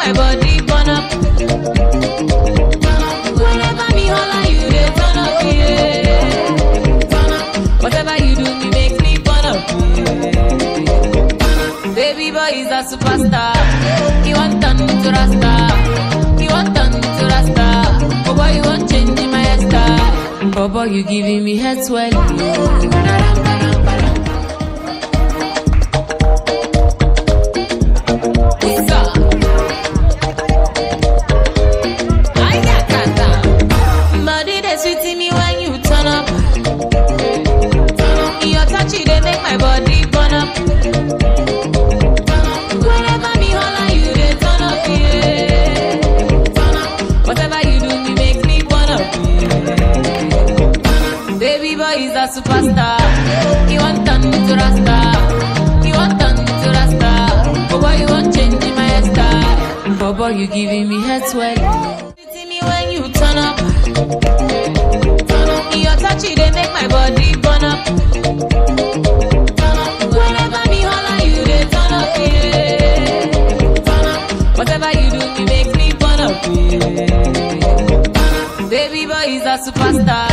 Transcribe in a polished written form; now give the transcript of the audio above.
my body burn up. Whenever me holla, you dey turn up, yeah. Whatever you do, me makes me burn up, yeah. Baby boy is a superstar. He want turn to Rasta. He want turn to Rasta. Oh boy, you want change my hairstyle. Oh boy, you giving me head swell. Body they sweet me when you turn up. Your touch they make my body burn up. Whenever me holla, you they turn up, yeah. Whatever you do, me makes me burn up, yeah. Baby boy is a superstar. He want turn to Rasta. He want turn to Rasta. Oh boy, you want change my hairstyle. Oh boy, you giving me head swell. See me when you turn up. Your touch they make my body burn up. Whenever me holla, you they turn up, yeah. Whatever you do, me makes me burn up, yeah. Baby boy is a superstar.